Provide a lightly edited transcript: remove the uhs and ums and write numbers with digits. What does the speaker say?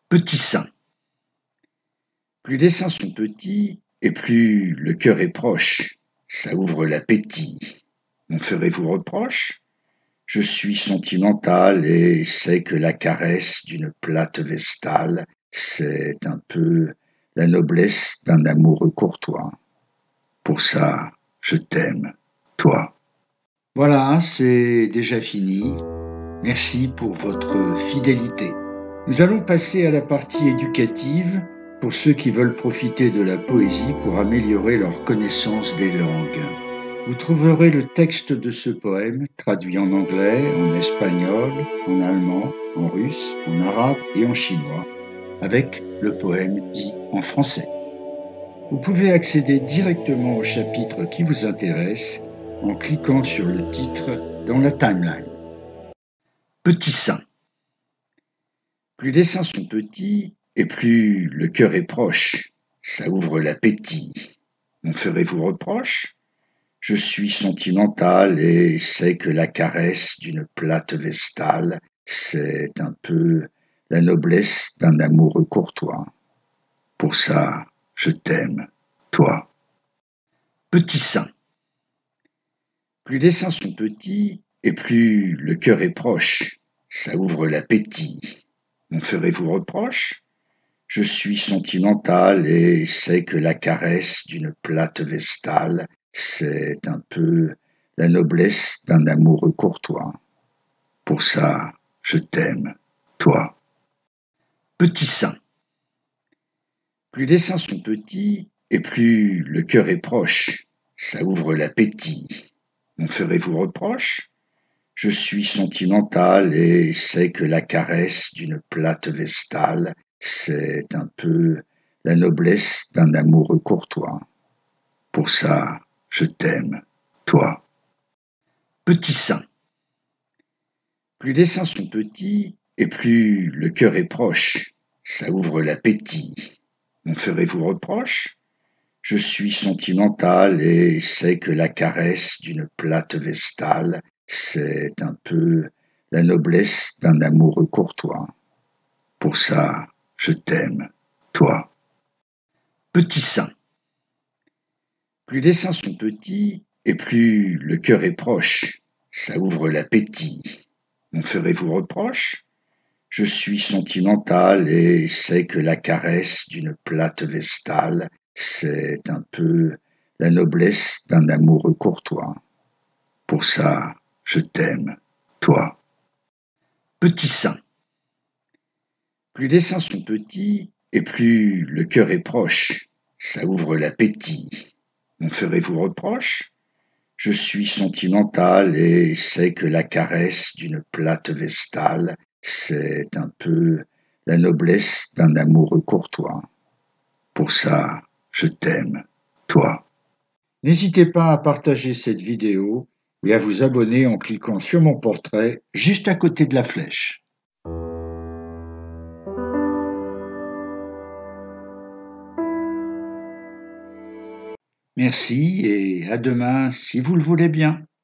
Petit sein. Plus les seins sont petits, et plus le cœur est proche, ça ouvre l'appétit. M'en ferez-vous reproche? Je suis sentimental et sais que la caresse d'une plate vestale, c'est un peu la noblesse d'un amoureux courtois. Pour ça, je t'aime, toi. Voilà, c'est déjà fini. Merci pour votre fidélité. Nous allons passer à la partie éducative pour ceux qui veulent profiter de la poésie pour améliorer leur connaissance des langues. Vous trouverez le texte de ce poème traduit en anglais, en espagnol, en allemand, en russe, en arabe et en chinois, avec le poème dit en français. Vous pouvez accéder directement au chapitre qui vous intéresse en cliquant sur le titre dans la timeline. Petit sein. Plus les seins sont petits, et plus le cœur est proche, ça ouvre l'appétit. M'en ferez-vous reproche? Je suis sentimental et sais que la caresse d'une plate vestale, c'est un peu la noblesse d'un amoureux courtois. Pour ça, je t'aime, toi. Petit sein. Plus les seins sont petits, et plus le cœur est proche, ça ouvre l'appétit. M'en ferez-vous reproche? Je suis sentimental et sais que la caresse d'une plate vestale, c'est un peu la noblesse d'un amoureux courtois. Pour ça, je t'aime, toi. Petit sein. Plus les seins sont petits, et plus le cœur est proche, ça ouvre l'appétit. M'en ferez-vous reproche? Je suis sentimental et sais que la caresse d'une plate vestale, c'est un peu la noblesse d'un amoureux courtois. Pour ça, je t'aime, toi. Petit sein. Plus les seins sont petits, et plus le cœur est proche, ça ouvre l'appétit. M'en ferez-vous reproche? Je suis sentimental et sais que la caresse d'une plate vestale, c'est un peu la noblesse d'un amoureux courtois. Pour ça, je t'aime, toi. Petit sein. Plus les seins sont petits, et plus le cœur est proche, ça ouvre l'appétit. M'en ferez-vous reproche? Je suis sentimental et sais que la caresse d'une plate vestale, c'est un peu la noblesse d'un amoureux courtois. Pour ça, je t'aime, toi. Petit sein. Plus les seins sont petits, et plus le cœur est proche, ça ouvre l'appétit. M'en ferez-vous reproche? Je suis sentimental et sais que la caresse d'une plate vestale, c'est un peu la noblesse d'un amoureux courtois. Pour ça, je t'aime, toi. N'hésitez pas à partager cette vidéo et à vous abonner en cliquant sur mon portrait juste à côté de la flèche. Merci et à demain si vous le voulez bien.